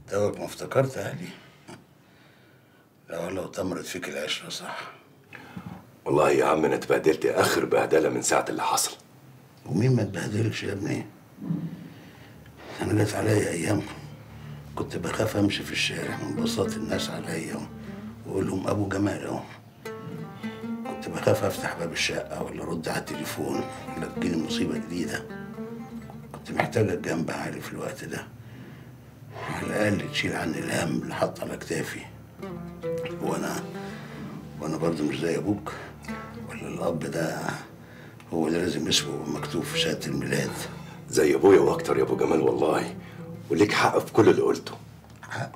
توك ما افتكرت اهلي. لو تمرت فيك العشرة صح. والله يا عم انا اتبهدلت اخر بهدله من ساعه اللي حصل. ومين ما اتبهدلش يا ابني؟ انا جت عليا ايام كنت بخاف امشي في الشارع من بساط الناس عليا واقول لهم ابو جمال اهو. كنت بخاف افتح باب الشقه ولا ارد على التليفون ولا تجيلي مصيبه جديده. كنت محتاجه جنب عالي في الوقت ده، على الاقل تشيل عني الهم اللي حط على كتافي. وانا برضه مش زي ابوك، ولا الاب ده هو اللي لازم اسمه مكتوب في شهاده الميلاد. زي ابويا واكتر يا ابو جمال والله، وليك حق في كل اللي قلته. حق؟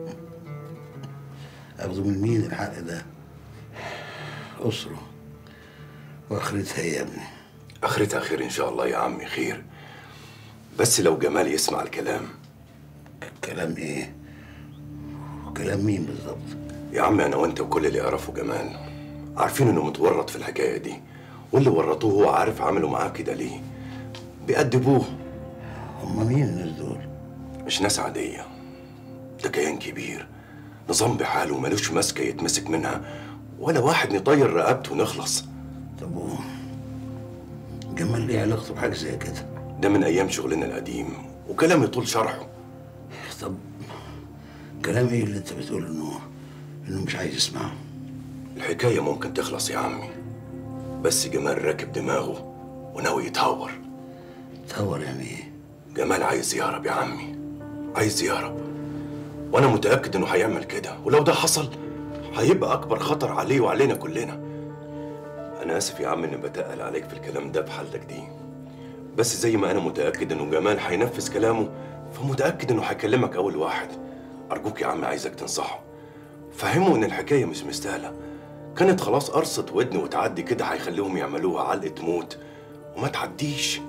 اخده من مين الحق ده؟ اسره واخرتها ايه يا ابني؟ اخرتها خير ان شاء الله يا عمي، خير. بس لو جمال يسمع الكلام. كلام ايه؟ كلام مين بالظبط؟ يا عم انا وانت وكل اللي يعرفه جمال عارفين انه متورط في الحكايه دي، واللي ورطوه هو عارف عملوا معاه كده ليه. بيأدبوه. هما مين الناس دول؟ مش ناس عاديه، ده كيان كبير، نظام بحاله ملوش ماسكه يتمسك منها، ولا واحد نطير رقبته ونخلص. طب جمال ليه علاقته بحاجه زي كده؟ ده من ايام شغلنا القديم وكلام يطول شرحه. طب كلام ايه اللي انت بتقول انه مش عايز يسمعه؟ الحكايه ممكن تخلص يا عمي، بس جمال راكب دماغه وناوي يتهور. يتهور يعني ايه؟ جمال عايز يهرب يا عمي، عايز يهرب، وانا متاكد انه هيعمل كده، ولو ده حصل هيبقى اكبر خطر عليه وعلينا كلنا. انا اسف يا عم اني بتقل عليك في الكلام ده بحالتك دي، بس زي ما انا متاكد انه جمال هينفذ كلامه، فمتاكد انه هيكلمك اول واحد. ارجوك يا عم عايزك تنصحه، فهمه ان الحكايه مش مستاهله. كانت خلاص قرصة ودن وتعدي كده هيخليهم يعملوها علقه موت وما تعديش.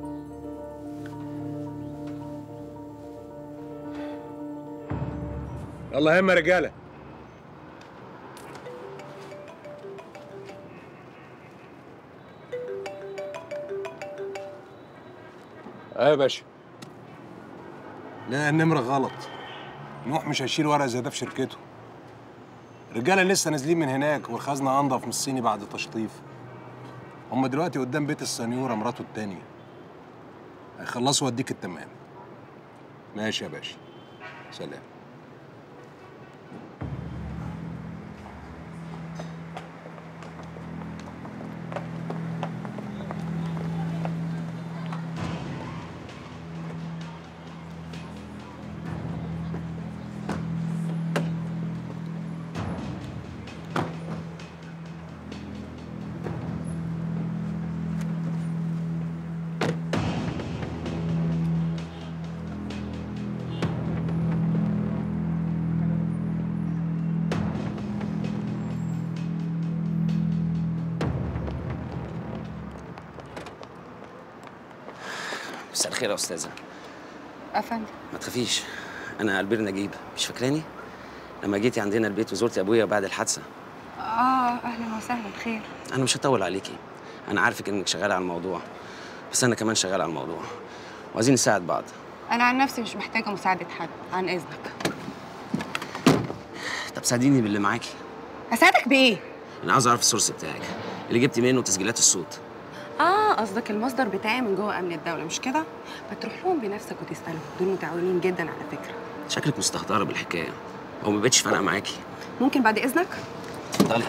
يلا هما يا رجاله. ايه يا باشا؟ لا النمرة غلط. نوح مش هيشيل ورقة زي ده في شركته. الرجالة لسه نازلين من هناك والخزنة أنضف من الصيني بعد تشطيف. هما دلوقتي قدام بيت السنيورة مراته التانية. هيخلصوا واديك التمام. ماشي يا باشا. سلام. مساء الخير يا استاذه. افندم. ما تخافيش، انا البير نجيب. مش فاكراني لما جيتي عندنا البيت وزرتي ابويا بعد الحادثه؟ اهلا وسهلا. خير. انا مش هطول عليكي، انا عارفك انك شغاله على الموضوع، بس انا كمان شغال على الموضوع وعايزين نساعد بعض. انا عن نفسي مش محتاجه مساعده حد، عن اذنك. طب ساعديني باللي معاكي. اساعدك بايه؟ انا عاوز اعرف السورس بتاعك اللي جبتي منه تسجيلات الصوت. قصدك المصدر بتاعي من جوه امن الدوله، مش كده؟ ما تروح لهم بنفسك وتسالهم، دول متعاونين جدا على فكره. شكلك مستهتره بالحكايه او ما بقتش فارقه معاكي. ممكن بعد اذنك؟ اتفضلي.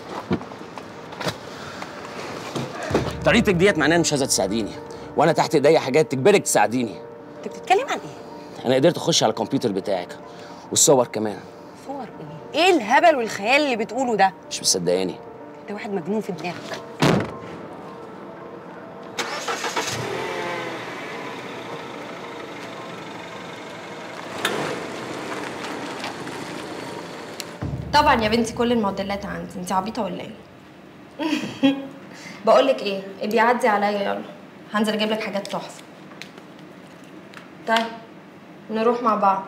طريقتك ديت معناها مش عايزه تساعديني، وانا تحت ايديا حاجات تجبرك تساعديني. انت بتتكلم عن ايه؟ انا قدرت اخش على الكمبيوتر بتاعك والصور كمان. صور ايه؟ ايه الهبل والخيال اللي بتقوله ده؟ مش مصدقاني؟ انت واحد مجنون في دماغك. طبعا يا بنتي كل الموديلات عندي. انت عبيطه ولا ايه؟ بقول لك ايه، بيعدي عليا يلا، هنزل اجيب لك حاجات تحفه. طيب نروح مع بعض.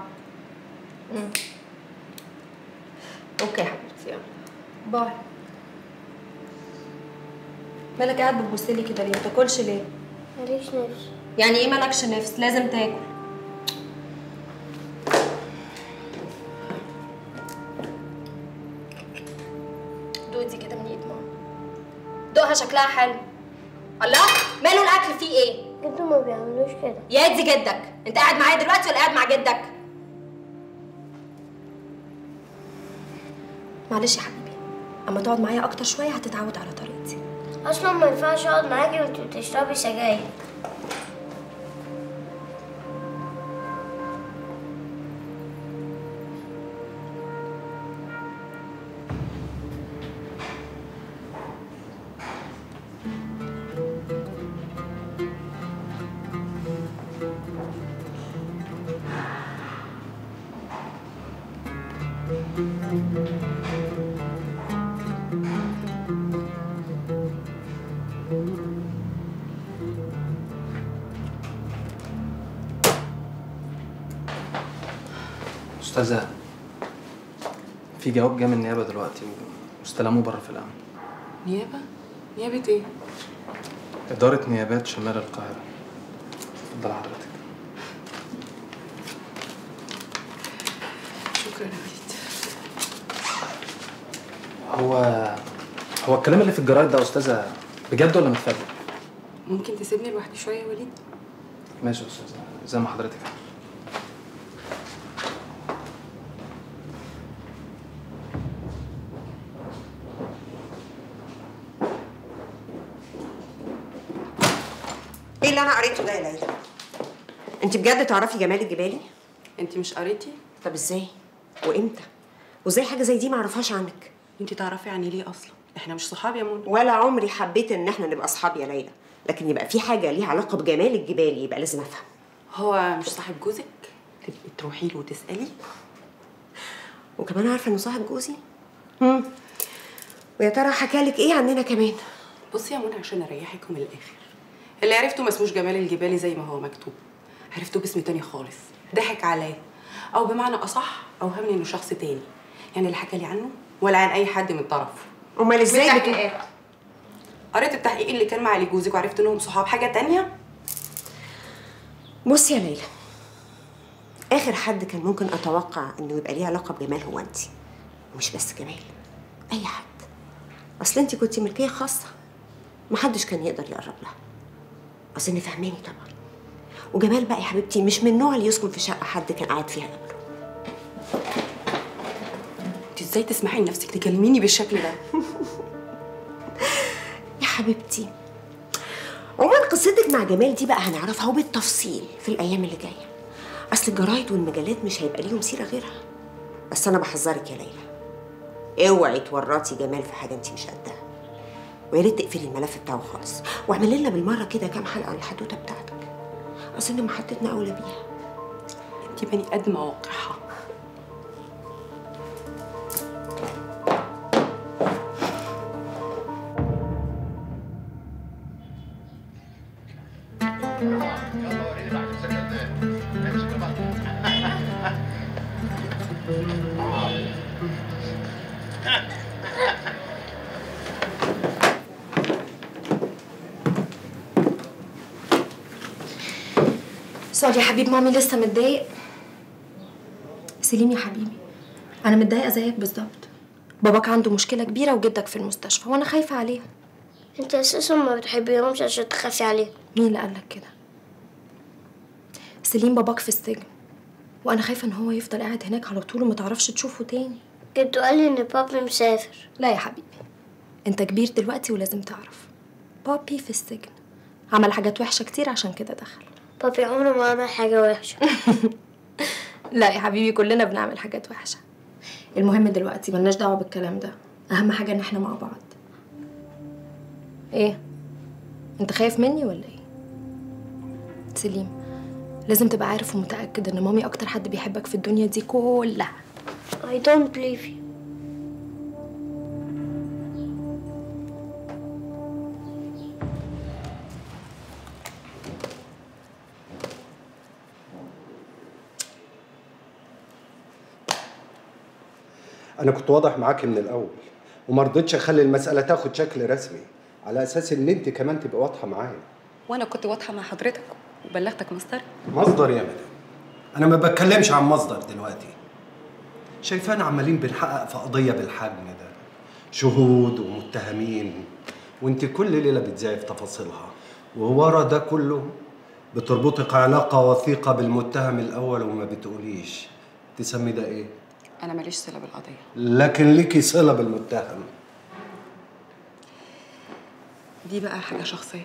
اوكي يا حبيبتي، يلا باي. مالك قاعد بتبص لي كده ليه؟ ما تاكلش ليه؟ ماليش نفس. يعني ايه مالكش نفس؟ لازم تاكل. شكلها حلو. الله، ماله الاكل فيه ايه؟ جدو ما بيعملوش كده. يا دي جدك، انت قاعد معايا دلوقتي ولا قاعد مع جدك؟ معلش يا حبيبي، اما تقعد معايا اكتر شويه هتتعود على طريقتي. اصلا ما ينفعش اقعد معاكي وانتي بتشربي سجاير. أستاذة، في جواب جه من النيابة دلوقتي واستلموه بره في الأمن. نيابه؟ نيابه ايه؟ إدارة نيابات شمال القاهرة. اتفضل حضرتك. شكرا يا وليد. هو الكلام اللي في الجرايد ده يا أستاذة بجد ولا متفبرك؟ ممكن تسيبني لوحدي شويه يا وليد؟ ماشي يا أستاذة، زي ما حضرتك عارفة. ايه اللي انا قريته ده يا ليلى؟ انت بجد تعرفي جمال الجبالي؟ انت مش قريتي؟ طب ازاي؟ وامتى؟ وازاي حاجه زي دي ما اعرفهاش عنك؟ انت تعرفي يعني ليه اصلا؟ احنا مش صحاب يا منى. ولا عمري حبيت ان احنا نبقى اصحاب يا ليلى، لكن يبقى في حاجه ليها علاقه بجمال الجبالي يبقى لازم افهم. هو مش صاحب جوزك؟ تبقي تروحي له وتسالي. وكمان عارفه انه صاحب جوزي؟ ويا ترى حكالك ايه عننا كمان؟ بصي يا منى، عشان اريحك من الاخر، اللي عرفته ما اسموش جمال الجبالي زي ما هو مكتوب، عرفته باسم تاني خالص، ضحك عليا، او بمعنى اصح اوهمني انه شخص تاني، يعني اللي حكى لي عنه ولا عن اي حد من طرفه. امال ازاي بالتحقيقات. قريت التحقيق اللي كان مع علي جوزك وعرفت انهم صحاب. حاجه تانية؟ بصي يا ليلى، اخر حد كان ممكن اتوقع انه يبقى ليه علاقه بجمال هو انت، ومش بس جمال، اي حد. اصل انت كنتي ملكيه خاصه، محدش كان يقدر يقرب لها. اظن فهماني طبعا. وجمال بقى يا حبيبتي مش من النوع اللي يسكن في شقه حد كان قاعد فيها قبله. انت ازاي تسمحي لنفسك تكلميني بالشكل ده؟ يا حبيبتي، عموما قصتك مع جمال دي بقى هنعرفها وبالتفصيل في الايام اللي جايه. اصل الجرايد والمجلات مش هيبقى ليهم سيره غيرها. بس انا بحذرك يا ليلى، اوعي تورطي جمال في حاجه انت مش قدها. ويا ريت تقفلي الملف بتاعه خالص، واعملي لنا بالمره كده كام حلقه عن الحدوته بتاعتك. اظن محطتنا اولى بيها. انت بني ادمه واقعه. سوري يا حبيب مامي، لسه متضايق؟ سليم يا حبيبي، انا متضايقه زيك بالظبط. باباك عنده مشكله كبيره وجدك في المستشفى وانا خايفه عليه. انت اساسا ما بتحبيهمش عشان تخافي عليهم. مين اللي قالك كده؟ سليم باباك في السجن، وانا خايفه ان هو يفضل قاعد هناك على طول وما تعرفش تشوفه تاني. جدو قال لي ان بابي مسافر. لا يا حبيبي، انت كبير دلوقتي ولازم تعرف بابي في السجن، عمل حاجات وحشه كتير عشان كده دخل. بابي عمره ما عمل حاجه وحشه. لا يا حبيبي، كلنا بنعمل حاجات وحشه. المهم دلوقتي ملناش دعوه بالكلام ده، اهم حاجه ان احنا مع بعض. ايه انت خايف مني ولا ايه؟ سليم، لازم تبقى عارف ومتاكد ان مامي اكتر حد بيحبك في الدنيا دي كلها. I don't believe you. أنا كنت واضح معاكي من الأول وما رضيتش أخلي المسألة تاخد شكل رسمي، على أساس إن أنت كمان تبقى واضحة معايا. وأنا كنت واضحة مع حضرتك وبلغتك مصدري. مصدر يا مدام؟ أنا ما بتكلمش عن مصدر دلوقتي. شايفانا عمالين بنحقق في قضية بالحجم ده، شهود ومتهمين، وانت كل ليله بتذاعي في تفاصيلها، وورا ده كله بتربطك علاقه وثيقه بالمتهم الاول وما بتقوليش. تسمي ده ايه؟ انا ماليش صله بالقضيه. لكن ليكي صله بالمتهم. دي بقى حاجه شخصيه.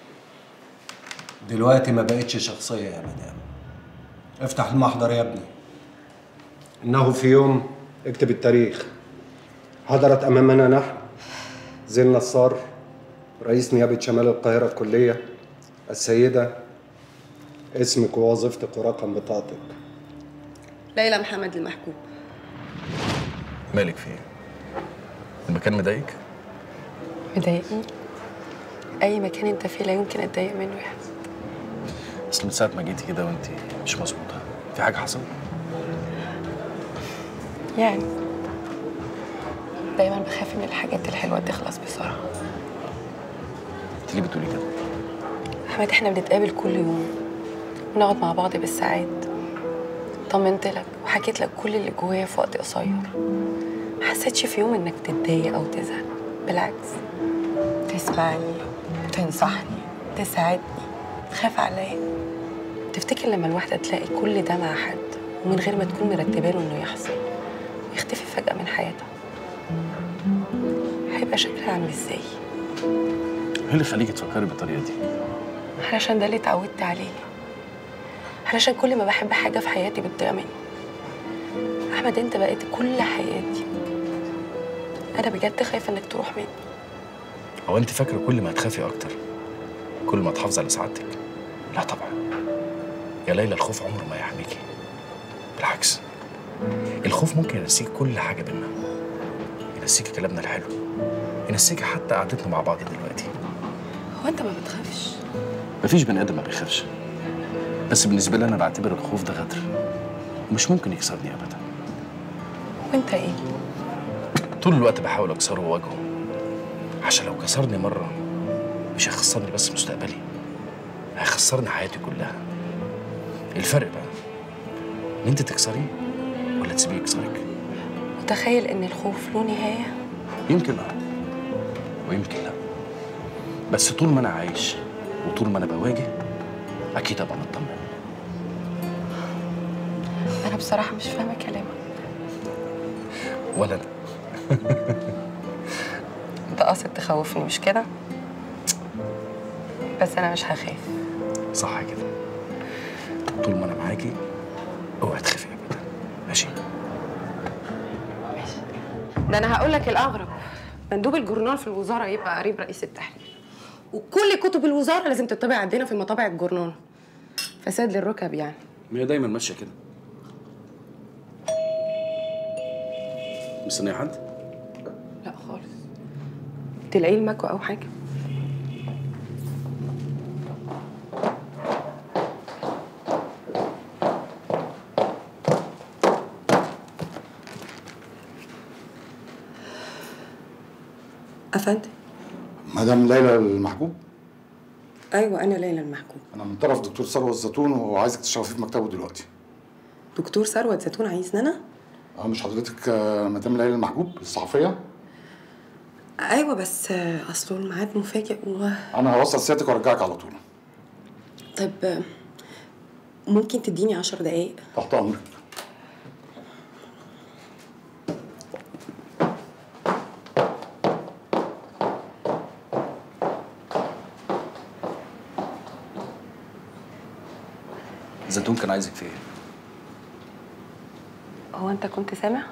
دلوقتي ما بقتش شخصيه يا مدام. افتح المحضر يا ابني. انه في يوم، اكتب التاريخ، حضرت امامنا نحن زين نصار رئيس نيابه شمال القاهره الكليه السيده، اسمك ووظيفتك ورقم بطاقتك. ليلى محمد المحكوم. مالك في ايه؟ المكان مضايقك؟ مضايقني؟ اي مكان انت فيه لا يمكن اتضايق منه يا حسن. اصل من ساعه ما جيتي كده وانت مش مظبوطه، في حاجه حصلت؟ يعني دايما بخاف ان الحاجات الحلوه تخلص بسرعه. انت ليه بتقولي كده؟ احمد احنا بنتقابل كل يوم ونقعد مع بعض بالساعات. طمنت لك وحكيت لك كل اللي جوايا في وقت قصير. ما حسيتش في يوم انك تتضايق او تزعل، بالعكس تسمعني، تنصحني، تساعدني، تخاف عليا. تفتكر لما الواحده تلاقي كل ده مع حد ومن غير ما تكون مرتبه له انه يحصل يختفي فجاه من حياتها، هيبقى شكلها عامل ازاي؟ ايه اللي يخليكي تفكري بالطريقه دي؟ علشان ده اللي اتعودت عليه، علشان كل ما بحب حاجه في حياتي بتضيع مني. احمد انت بقيت كل حياتي، انا بجد خايفه انك تروح مني. هو انت فاكره كل ما هتخافي اكتر كل ما تحافظي على سعادتك؟ لا طبعا يا ليلى، الخوف عمره ما يحميكي، بالعكس الخوف ممكن ينسيك كل حاجه بينا، ينسيكي كلامنا الحلو، ينسيكي حتى قعدتنا مع بعض دلوقتي. هو انت ما بتخافش؟ مفيش بني ادم ما بيخافش، بس بالنسبه لي انا بعتبر الخوف ده غدر ومش ممكن يكسرني ابدا. وانت ايه؟ طول الوقت بحاول اكسره وواجهه، عشان لو كسرني مره مش هيخسرني بس مستقبلي، هيخسرني حياتي كلها. الفرق بقى ان انت تكسريه ولا تسيبيه يكسرك. متخيل ان الخوف له نهايه؟ يمكن ويمكن لا، بس طول ما انا عايش وطول ما انا بواجه اكيد ابقى مطمن. انا بصراحه مش فاهمه كلامك. ولا انا. انت قاصد تخوفني مش كده؟ بس انا مش هخاف. صح كده، طول ما انا معاكي اوعي تخافي ابدا. ماشي؟ ماشي. ده انا هقول لك الاغرب، مندوب الجورنال في الوزاره يبقى قريب رئيس التحرير، وكل كتب الوزاره لازم تطبع عندنا في مطابع الجورنال. فساد للركب يعني. ما هي دايما ماشيه كده. مستنيه حد؟ لا خالص. تلاقيه المكوى او حاجه. أفندم؟ مدام ليلى المحجوب؟ أيوة أنا ليلى المحجوب. أنا من طرف دكتور ثروت زيتون وعايزك تشرفي في مكتبه دلوقتي. دكتور ثروت زيتون عايزني أنا؟ مش حضرتك مدام ليلى المحجوب الصحفية؟ أيوة بس أصله الميعاد مفاجئ أنا هوصل سيادتك وأرجعك على طول. طيب ممكن تديني 10 دقايق؟ تحت أمرك. زيتون كان عايزك في ايه؟ هو انت كنت سامع؟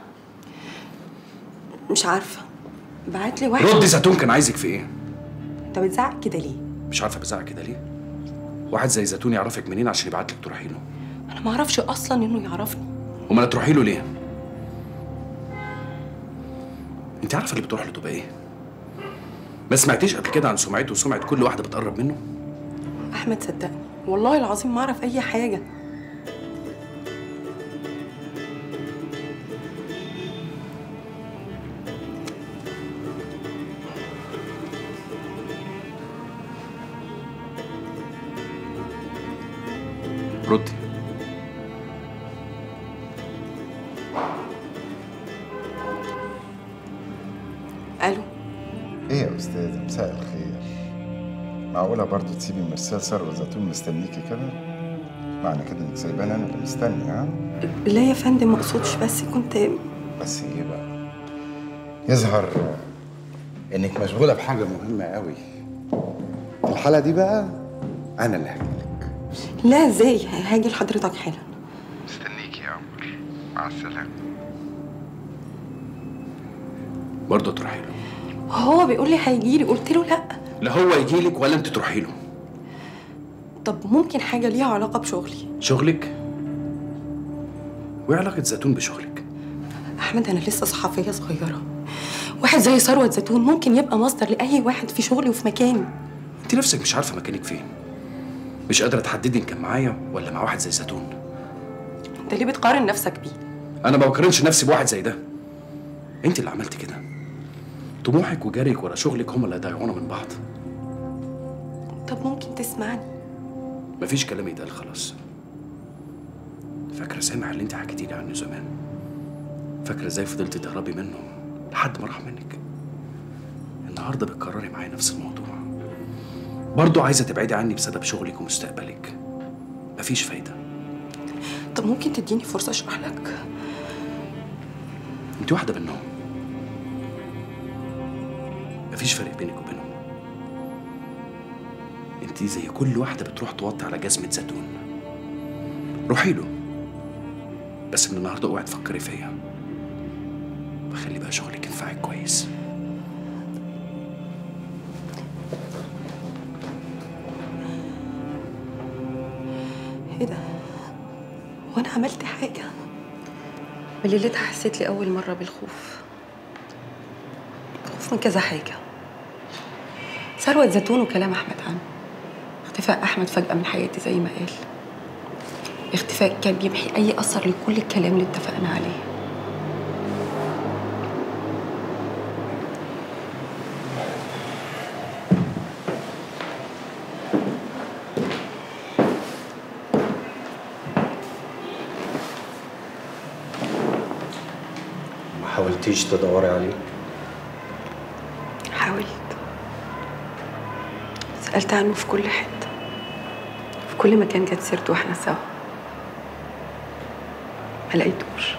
مش عارفه، بعت لي واحد. ردي، زيتون كان عايزك في ايه؟ انت بتزعق كده ليه؟ مش عارفه بزعق كده ليه؟ واحد زي زيتون يعرفك منين عشان يبعت لك تروحي له؟ انا ما اعرفش اصلا انه يعرفني. امال تروحي له ليه؟ انت عارفه اللي بتروح له تبقى ايه؟ ما سمعتيش قبل كده عن سمعته وسمعه كل واحده بتقرب منه؟ احمد صدقني والله العظيم ما اعرف اي حاجه. ردي. الو. ايه يا استاذ، مساء الخير. معقولة برضه تسيبي مرسال ثروت زيتون مستنيكي كده؟ معنى كده انك سايباني انا اللي مستني، ها؟ لا يا فندم، ما اقصدش، بس كنت. بس ايه بقى؟ يظهر انك مشغولة بحاجة مهمة قوي. في الحالة دي بقى انا اللي هجيلك. لا ازاي؟ هاجي لحضرتك حالا. مستنيكي يا قمر. مع السلامة. برضه تروحي له؟ هو بيقول لي هيجيلي، قلت له لا. لا هو يجي لك ولا انت تروحي له. طب ممكن حاجه ليها علاقه بشغلي. شغلك؟ وايه علاقه زيتون بشغلك؟ احمد انا لسه صحفيه صغيره، واحد زي ثروت زيتون ممكن يبقى مصدر لاي واحد في شغلي وفي مكاني. انت نفسك مش عارفه مكانك فين، مش قادره تحددي ان كان معايا ولا مع واحد زي زيتون. انت ليه بتقارن نفسك بيه؟ انا ما بقارنش نفسي بواحد زي ده، انت اللي عملتي كده. طموحك وجريك ورا شغلك هم اللي هيضيعونا من بعض. طب ممكن تسمعني؟ مفيش كلام يتقال خلاص. فاكره سامح اللي انت حكيتي لي عنه زمان؟ فاكره ازاي فضلتي تهربي منه لحد ما راح منك؟ النهارده بتكرري معايا نفس الموضوع. برضه عايزه تبعدي عني بسبب شغلك ومستقبلك. مفيش فايده. طب ممكن تديني فرصه اشرح لك؟ انت واحده منهم، مفيش فرق بينك وبينهم. انت زي كل واحده بتروح توطي على جزمه زيتون. روحي له، بس من النهارده اوعي تفكري فيا، وخلي بقى شغلك ينفعك كويس. ايه ده؟ وانا عملت حاجه؟ من ليلتها حسيت لي اول مره بالخوف. خوف من كذا حاجه. ثروت زيتون وكلام احمد عنه، اختفاء احمد فجاه من حياتي زي ما قال. اختفاء كان بيمحي اي اثر لكل الكلام اللي اتفقنا عليه. ما حاولتيش تدوري عليه؟ حاولت، سألت عنه في كل حتة، في كل مكان جت سيرته واحنا سوا، ما لقيتوش.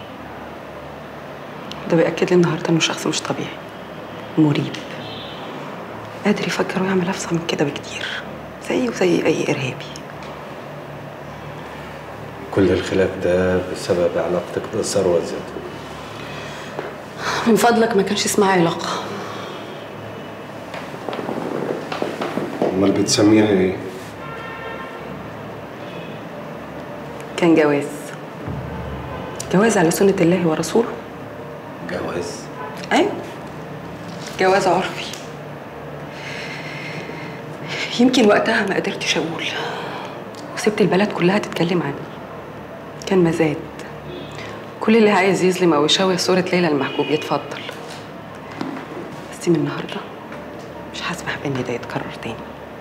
ده بيأكد لي النهارده انه شخص مش طبيعي، مريب، قادر يفكر ويعمل أفظع من كده بكتير، زيه وزي أي إرهابي. كل الخلاف ده بسبب علاقتك بثروت زيتون. من فضلك ما كانش اسمها علاقة. امال بتسميها ايه؟ كان جواز، جواز على سنة الله ورسوله. جواز؟ أيوة، جواز عرفي. يمكن وقتها ما قدرتش أقول، وسبت البلد كلها تتكلم عني. كان مزاد، كل اللي عايز يظلم أو يشوه صورة ليلى المحجوب يتفضل. بس من النهارده مش هسمح بإن ده يتكرر تاني.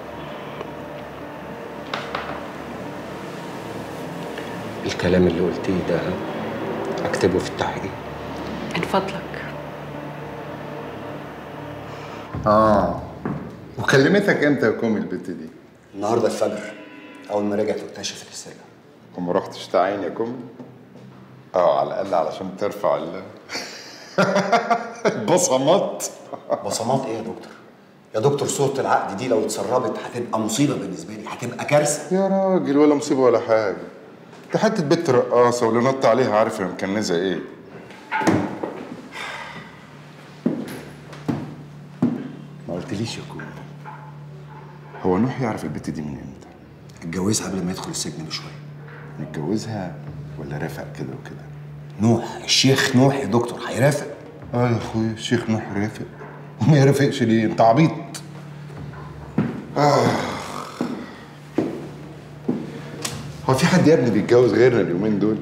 الكلام اللي قلتيه ده اكتبه في التحقيق. من فضلك. وكلمتك امتى يا كومي البت دي؟ النهارده الفجر، اول ما رجعت واكتشفت السر. وما رحتش تعاين يا كومي؟ على الاقل علشان ترفع البصمات. بصمات ايه يا دكتور؟ يا دكتور صورة العقد دي لو اتسربت هتبقى مصيبة بالنسبة لي، هتبقى كارثة. يا راجل ولا مصيبة ولا حاجة، دي حتة بنت رقاصة واللي نط عليها عارف هي مكنزة ايه. ما قلتليش يا كومي، هو نوح يعرف البت دي من امتى؟ اتجوزها قبل ما يدخل السجن بشوية. متجوزها ولا رافق كده وكده؟ نوح، الشيخ نوح يا دكتور، هيرافق. يا اخويا الشيخ نوح رافق، وما يرافقش ليه؟ انت عبيط. هو في حد يا ابني بيتجوز غيرنا اليومين دول؟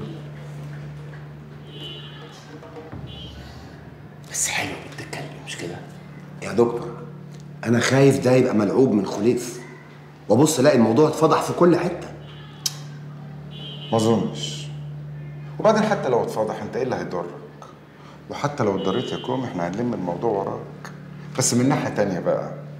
بس حلو بتتكلم مش كده؟ يا دكتور أنا خايف ده يبقى ملعوب من خليف، وابص الاقي الموضوع اتفضح في كل حتة. ما اظنش. وبعدين حتى لو اتفضح انت ايه اللي هيضرك؟ وحتى لو اتضريت يا كوم احنا هنلم الموضوع وراك. بس من ناحية تانية بقى،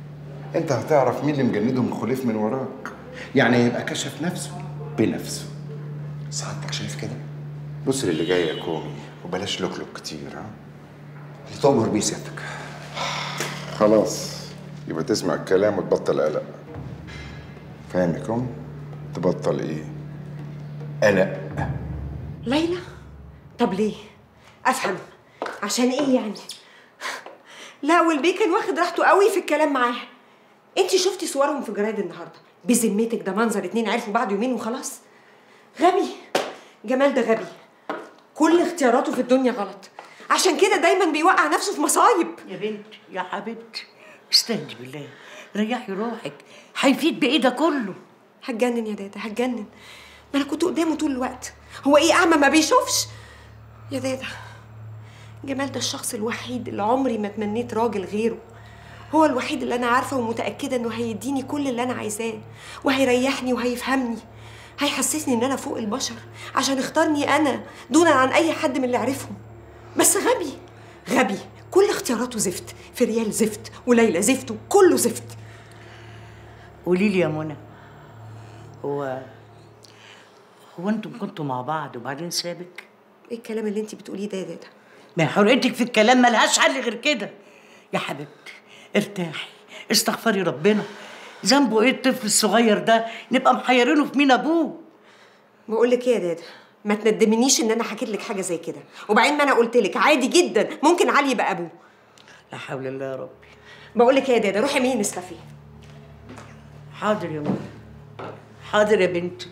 انت هتعرف مين اللي مجندهم خليف من وراك، يعني يبقى كشف نفسه بنفسه. سعادتك شايف كده؟ بص للي جاي يا كومي وبلاش لوكلوك كتير. ها اللي تؤمر بيه سيادتك. خلاص يبقى تسمع الكلام وتبطل قلق. فاهم يا كومي؟ تبطل ايه؟ قلق. ليلى؟ طب ليه؟ افهم عشان ايه يعني؟ لا والبيه كان واخد راحته قوي في الكلام معاها. انت شفتي صورهم في جرايد النهارده؟ بذمتك ده منظر اتنين عرفوا بعض يومين وخلاص؟ غبي. جمال ده غبي، كل اختياراته في الدنيا غلط، عشان كده دايما بيوقع نفسه في مصايب. يا بنتي يا حبيبتي استهدي بالله، ريحي روحك، هيفيد بايه ده كله؟ هتجنن يا دادا هتجنن، ما انا كنت قدامه طول الوقت. هو ايه اعمى ما بيشوفش؟ يا دادا جمال ده الشخص الوحيد اللي عمري ما تمنيت راجل غيره. هو الوحيد اللي انا عارفه ومتاكده انه هيديني كل اللي انا عايزاه، وهيريحني وهيفهمني، هيحسسني ان انا فوق البشر عشان اختارني انا دونا عن اي حد من اللي عرفهم. بس غبي غبي، كل اختياراته زفت، في ريال زفت وليلى زفت وكله زفت. قولي لي يا منى، هو انتم كنتوا مع بعض وبعدين سابك؟ ايه الكلام اللي انت بتقوليه ده يا دادا؟ ما حرقتك في الكلام ملهاش حل غير كده. يا حبيبتي ارتاحي، استغفري ربنا، ذنبه ايه الطفل الصغير ده نبقى محيرينه في مين ابوه؟ بقول لك ايه يا دادا، ما تندمنيش ان انا حكيت لك حاجه زي كده، وبعدين ما انا قلت لك عادي جدا ممكن علي يبقى ابوه. لا حول الله يا ربي. بقول لك ايه يا دادا، روحي مين نسكافيه. حاضر يا منى، حاضر يا بنتي.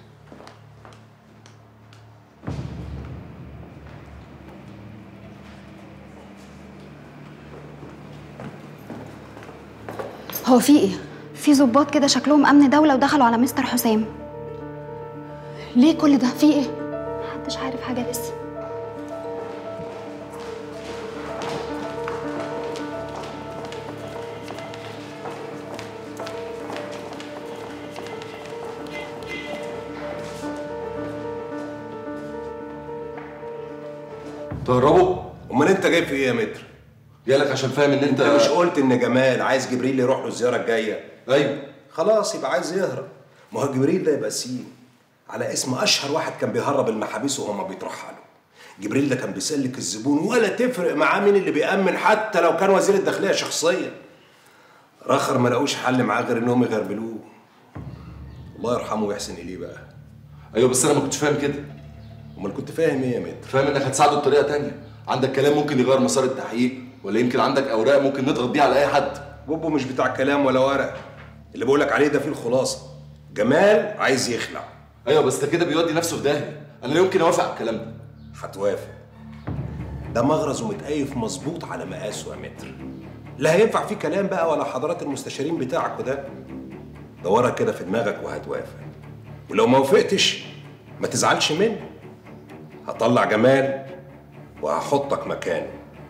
هو في ايه؟ في ضباط كده شكلهم امن دوله ودخلوا على مستر حسام. ليه كل ده؟ في ايه؟ محدش عارف حاجه لسه. تهربوا؟ امال انت جاي في ايه يا متر؟ جالك عشان فاهم ان انت مش قلت ان جمال عايز جبريل يروح له الزياره الجايه؟ ايوه. خلاص يبقى عايز يهرب. ما هو جبريل ده يبقى سين على اسم اشهر واحد كان بيهرب المحابيس وهما بيترحلوا. جبريل ده كان بيسلك الزبون ولا تفرق معاه مين اللي بيأمن، حتى لو كان وزير الداخليه شخصيا. رخر ما لقوش حل معاه غير انهم يغربلوه. الله يرحمه ويحسن اليه بقى. ايوه بس انا ما كنتش فاهم كده. امال كنت فاهم ايه يا متر؟ فاهم انك هتساعده بطريقه تانية، عندك كلام ممكن يغير مسار التحقيق، ولا يمكن عندك اوراق ممكن نضغط بيها على اي حد. بوبو مش بتاع كلام ولا ورق، اللي بقولك عليه ده فيه الخلاصه. جمال عايز يخلع. ايوه بس ده كده بيودي نفسه في داهيه، انا لا يمكن اوافق على الكلام ده. هتوافق؟ ده مغرز ومتقيف مظبوط على مقاسه يا متر، لا هينفع فيه كلام بقى ولا حضرات المستشارين بتاعك وده. دورها كده في دماغك وهتوافق، ولو ما وافقتش ما تزعلش مني، هطلع جمال وهحطك مكانه.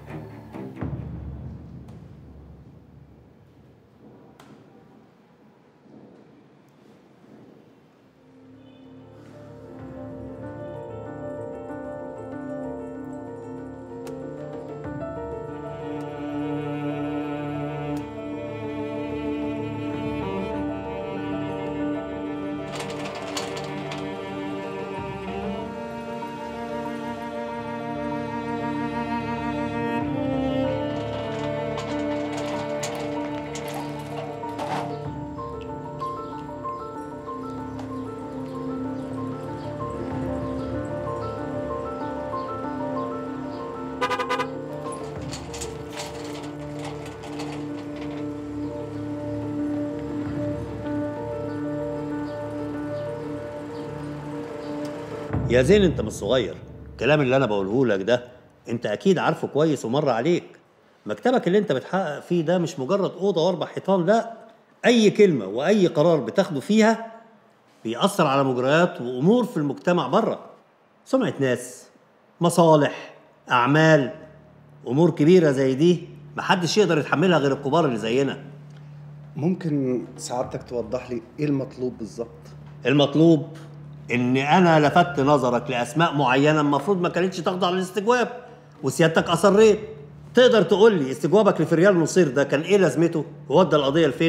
يا زين انت مش صغير، الكلام اللي انا بقوله لك ده انت اكيد عارفه كويس ومر عليك. مكتبك اللي انت بتحقق فيه ده مش مجرد اوضه واربع حيطان، لا، اي كلمه واي قرار بتاخده فيها بيأثر على مجريات وامور في المجتمع بره، سمعه ناس، مصالح، اعمال، امور كبيره زي دي محدش يقدر يتحملها غير الكبار اللي زينا. ممكن سعادتك توضح لي ايه المطلوب بالظبط؟ المطلوب ان انا لفت نظرك لاسماء معينه المفروض ما كانتش تخضع للاستجواب، وسيادتك اصريت. تقدر تقول لي استجوابك لفريال نصير ده كان ايه لازمته؟ وودى القضيه لفين؟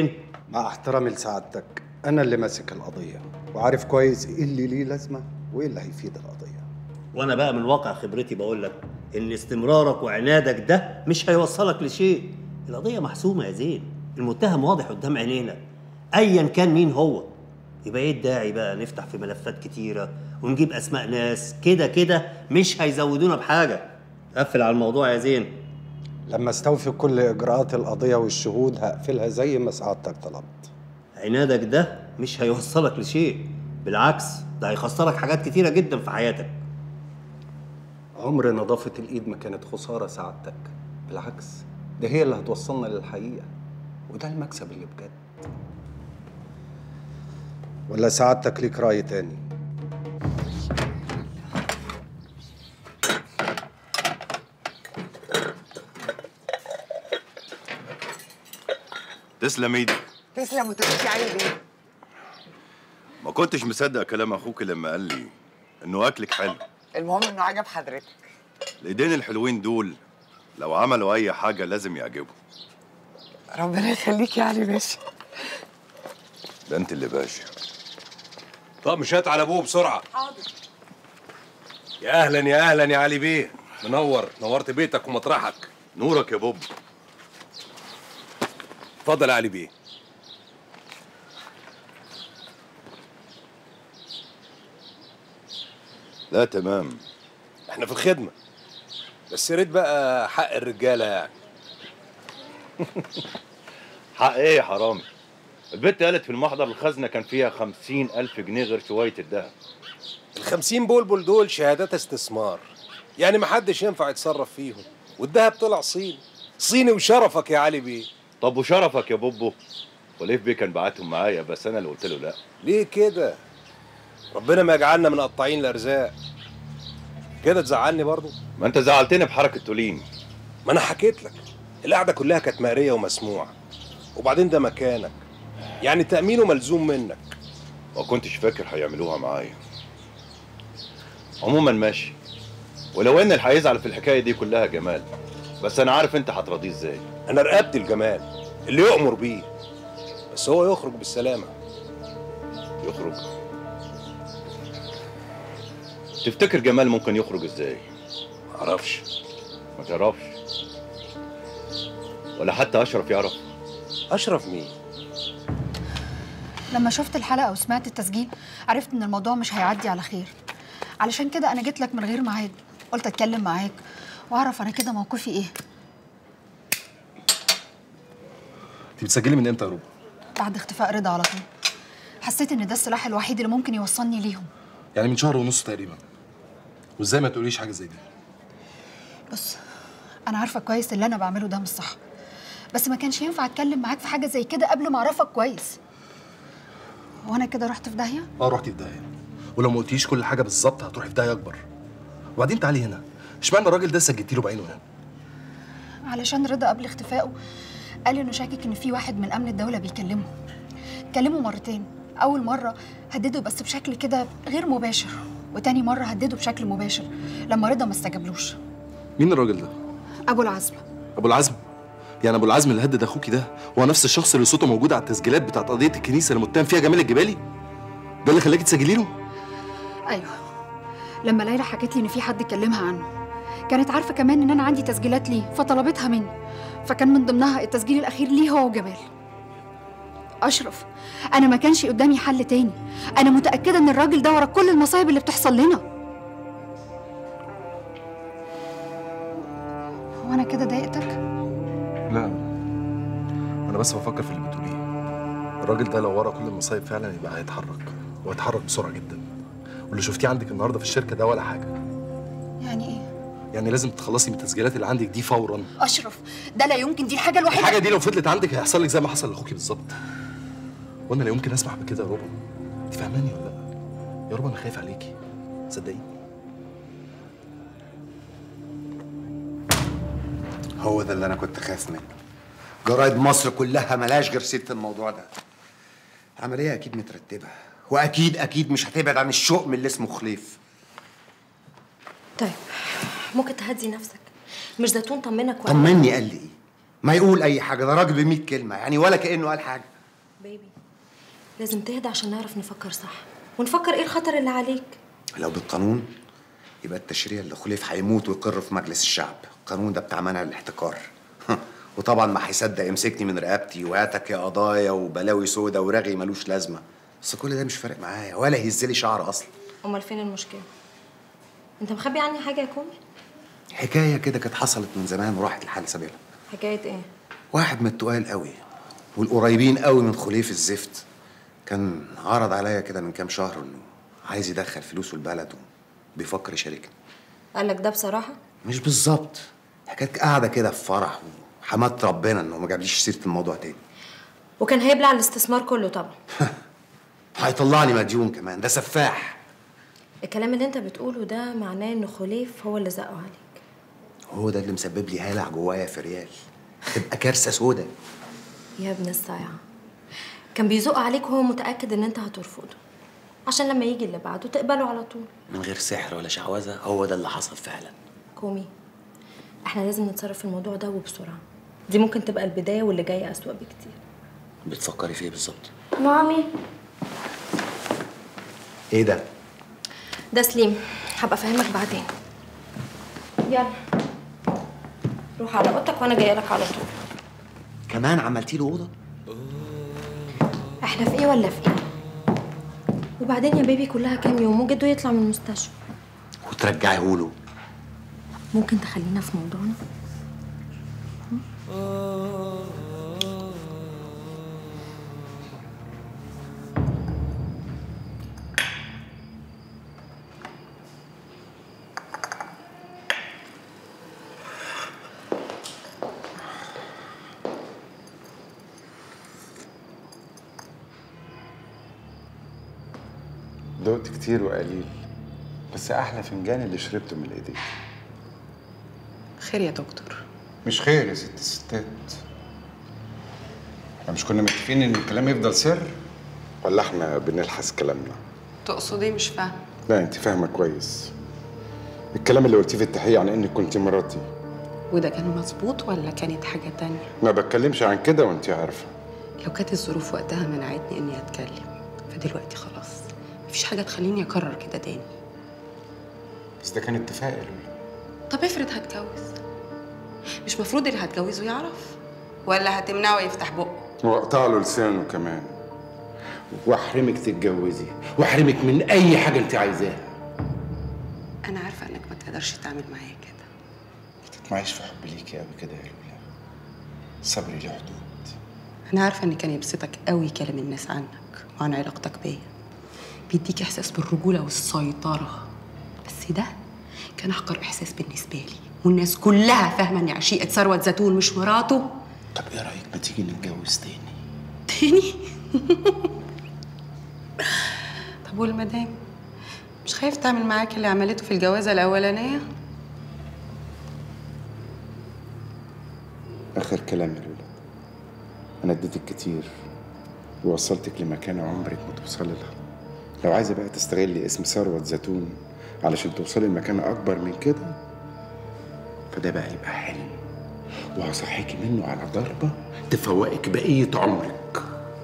مع احترامي لسعادتك، انا اللي ماسك القضيه وعارف كويس ايه اللي ليه لازمه وايه اللي هيفيد القضيه. وانا بقى من واقع خبرتي بقول لك ان استمرارك وعنادك ده مش هيوصلك لشيء. القضيه محسومه يا زين، المتهم واضح قدام عينينا ايا كان مين هو. يبقى ايه الداعي بقى نفتح في ملفات كتيره ونجيب اسماء ناس كده كده مش هيزودونا بحاجه. قفل على الموضوع يا زين. لما استوفي كل اجراءات القضيه والشهود هقفلها زي ما سعادتك طلبت. عنادك ده مش هيوصلك لشيء، بالعكس ده هيخسرك حاجات كتيره جدا في حياتك. عمر نظافه الايد ما كانت خساره سعادتك، بالعكس ده هي اللي هتوصلنا للحقيقه، وده المكسب اللي بجد. ولا سعادتك ليك راي تاني؟ تسلم ايدك. تسلم وتمشي علي بيه. ما كنتش مصدق كلام اخوك لما قال لي انه اكلك حلو. المهم انه عجب حضرتك. الايدين الحلوين دول لو عملوا اي حاجه لازم يعجبوا. ربنا يخليك يا علي باشا. ده انت اللي باشا. طب مش هات على ابوه بسرعه. حاضر. يا اهلا يا اهلا يا علي بيه، نورت بيتك ومطرحك. نورك يا بوب. اتفضل يا علي بيه. لا تمام، احنا في الخدمه، بس يا ريت بقى حق الرجاله يعني. حق ايه يا حرامي؟ البت قالت في المحضر الخزنه كان فيها 50,000 جنيه غير شويه الدهب. ال50 بلبل دول شهادات استثمار، يعني محدش ينفع يتصرف فيهم، والدهب طلع صيني وشرفك يا علي بيه. طب وشرفك يا بوبو؟ وليف بيه كان بعتهم معايا بس انا اللي قلت له لا. ليه كده؟ ربنا ما يجعلنا من قطاعين الارزاق. كده تزعلني برضو؟ ما انت زعلتني بحركه تولين. ما انا حكيت لك، القعده كلها كانت مقريه ومسموعه، وبعدين ده مكانك، يعني تامينه ملزوم منك. ما كنتش فاكر هيعملوها معايا. عموما ماشي، ولو ان اللي هيزعل في الحكايه دي كلها جمال، بس انا عارف انت هتراضيه ازاي. انا رقبتي الجمال اللي يؤمر بيه، بس هو يخرج بالسلامه. يخرج؟ تفتكر جمال ممكن يخرج ازاي؟ معرفش. ما تعرفش؟ ولا حتى اشرف يعرف؟ اشرف مين؟ لما شفت الحلقه وسمعت التسجيل عرفت ان الموضوع مش هيعدي على خير، علشان كده انا جيت لك من غير ميعاد، قلت اتكلم معاك واعرف انا كده موقفي ايه. انت بتسجلي من امتى يا روبا؟ بعد اختفاء رضا على طول. حسيت ان ده السلاح الوحيد اللي ممكن يوصلني ليهم. يعني من شهر ونص تقريبا. وازاي ما تقوليش حاجه زي دي؟ بص، انا عارفه كويس اللي انا بعمله ده مش صح، بس ما كانش ينفع اتكلم معاك في حاجه زي كده قبل ما اعرفك كويس. وانا كده رحت في داهيه؟ رحتي في داهيه، ولو ما قلتيش كل حاجه بالظبط هتروحي في داهيه اكبر. وبعدين تعالي هنا، اشمعنى الراجل ده سجلتي له بعينه يعني؟ علشان رضا قبل اختفائه قال انه شاكك ان في واحد من امن الدوله بيكلمه. كلمه مرتين، اول مره هدده بس بشكل كده غير مباشر، وتاني مره هدده بشكل مباشر لما رضا ما استجابلوش. مين الراجل ده؟ ابو العزم. ابو العزم؟ يعني ابو العزم اللي هدد اخوكي ده هو نفس الشخص اللي صوته موجود على التسجيلات بتاعت قضيه الكنيسه اللي متهم فيها جمال الجبالي؟ ده اللي خلاكي تسجلي له؟ ايوه، لما ليلى حكت لي ان في حد كلمها عنه، كانت عارفه كمان ان انا عندي تسجيلات ليه فطلبتها مني، فكان من ضمنها التسجيل الاخير ليه هو وجمال. اشرف، انا ما كانش قدامي حل تاني، انا متاكده ان الراجل ده ورا كل المصايب اللي بتحصل لنا. هو انا كده ضايقتك؟ لا، انا بس بفكر في اللي بتقوليه. الراجل ده لو ورا كل المصايب فعلا يبقى هيتحرك، وهيتحرك بسرعه جدا. واللي شفتيه عندك النهارده في الشركه ده ولا حاجه. يعني ايه؟ يعني لازم تخلصي من التسجيلات اللي عندك دي فورا. اشرف، ده لا يمكن، دي الحاجه الوحيده. الحاجه دي لو فضلت عندك هيحصل لك زي ما حصل لاخوكي بالظبط. وانا لا يمكن اسمح بكده يا روبا. انت فاهماني ولا لا؟ يا روبا انا خايف عليكي، صدقيني. هو ده اللي انا كنت خايف منه. جرايد مصر كلها ملاش غير سيره الموضوع ده. عمليه اكيد مترتبه، واكيد مش هتبعد عن الشؤم اللي اسمه خليف. طيب ممكن تهدي نفسك؟ مش زيتون طمنك ولا؟ طمني قال لي ايه؟ ما يقول اي حاجه، ده راجل ب100 كلمه يعني، ولا كانه قال حاجه. حبيبي، لازم تهدى عشان نعرف نفكر صح ونفكر ايه الخطر اللي عليك. لو بالقانون يبقى التشريع اللي خليف هيموت ويقر في مجلس الشعب. القانون ده بتاع منع الاحتكار. وطبعا ما هيصدق يمسكني من رقبتي وهاتك يا قضايا وبلاوي سودا ورغي ملوش لازمه. بس كل ده مش فارق معايا ولا يهزلي شعر اصلا. امال فين المشكله؟ انت مخبي عني حاجه يا كومي؟ حكايه كده كانت حصلت من زمان وراحت لحال سبيلها. حكايه ايه؟ واحد من التقال قوي والقريبين قوي من خليف الزفت كان عرض عليا كده من كام شهر انه عايز يدخل فلوسه البلد وبيفكر يشاركني. قال لك ده بصراحه؟ مش بالظبط، كانت قاعده كده في فرح وحمدت ربنا انه ما جابليش سيره الموضوع تاني. وكان هيبلع الاستثمار كله طبعا. هيطلعني مديون كمان، ده سفاح. الكلام اللي انت بتقوله ده معناه ان خليف هو اللي زقه عليك. هو ده اللي مسبب لي هلع جوايا في ريال، تبقى كارثه سودا. يا ابن الصايعه، كان بيزق عليك وهو متاكد ان انت هترفضه عشان لما يجي اللي بعده تقبله على طول. من غير سحر ولا شعوذه، هو ده اللي حصل فعلا. كومي، احنا لازم نتصرف في الموضوع ده وبسرعه. دي ممكن تبقى البدايه واللي جايه اسوأ بكتير. بتفكري في ايه بالظبط؟ مامي. ايه ده؟ ده سليم، هبقى افهمك بعدين. يلا روح على اوضتك وانا جايه لك على طول. كمان عملتي له اوضه؟ احنا في ايه ولا في ايه؟ وبعدين يا بيبي كلها كام يوم وجده يطلع من المستشفى. وترجعيه له. ممكن تخلينا في موضوعنا؟ دقت كتير وقليل، بس احلى فنجان اللي شربته من ايديك. خير يا دكتور؟ مش خير يا ست الستات. احنا مش كنا متفقين ان الكلام يفضل سر؟ ولا احنا بنلحس كلامنا؟ تقصد ايه؟ مش فاهم. لا انت فاهمه كويس. الكلام اللي قلتيه في التحية عن انك كنت مراتي، وده كان مظبوط ولا كانت حاجة تانية؟ ما بتكلمش عن كده وانت عارفة. لو كانت الظروف وقتها منعتني اني اتكلم، فدلوقتي خلاص مفيش حاجة تخليني اكرر كده تاني. بس ده كان اتفاق يا لولا. طب افرض هتجوز، مش مفروض اللي هتجوزه يعرف؟ ولا هتمنعه يفتح بقه؟ واقطع له لسانه كمان، واحرمك تتجوزي، واحرمك من اي حاجة انت عايزاها. انا عارفة انك ما تقدرش تعمل معايا كده. ما تطمعيش في حب ليكي قوي كده يا لولا. صبري له حدود. انا عارفة ان كان يبسطك قوي كلام الناس عنك وعن علاقتك بيا، بيديك احساس بالرجولة والسيطرة، بس ده كان احقر احساس بالنسبة لي، والناس كلها فاهمة اني عشيقة ثروت زيتون مش مراته. طب ايه رأيك ما تيجي نتجوز تاني؟ تاني؟ طب والمدام مش خايف تعمل معاك اللي عملته في الجوازة الأولانية؟ آخر كلام يا لولا. أنا اديتك كتير ووصلتك لمكان عمرك ما توصلي لها. لو عايزة بقى تستغلي اسم ثروت زيتون علشان توصلي لمكان أكبر من كده، فده بقى يبقى حلم، وهصحيكي منه على ضربة تفوقك بقية عمرك.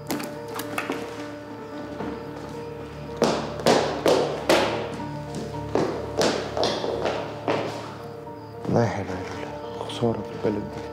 الله يحلى يا لولا، خسارة في البلد دي.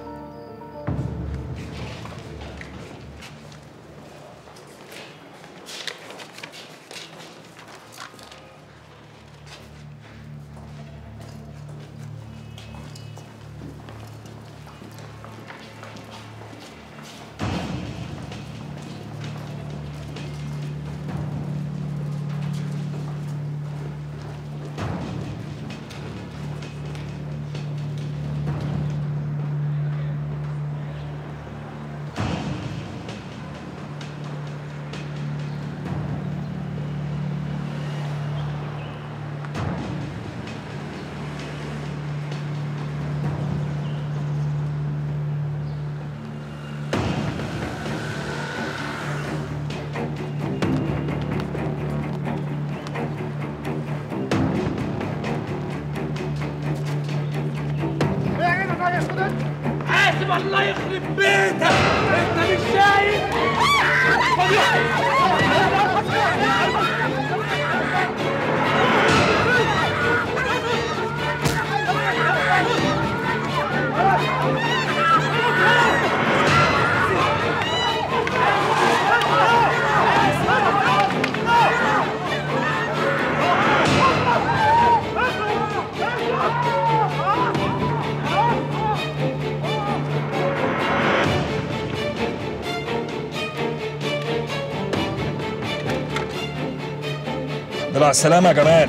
حازم الله يخرب بيتك، انت مش شايف؟ مع السلامة يا جمال.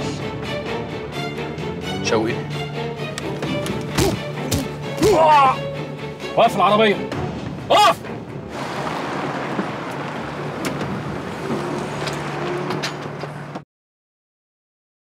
شوقي وقف العربية.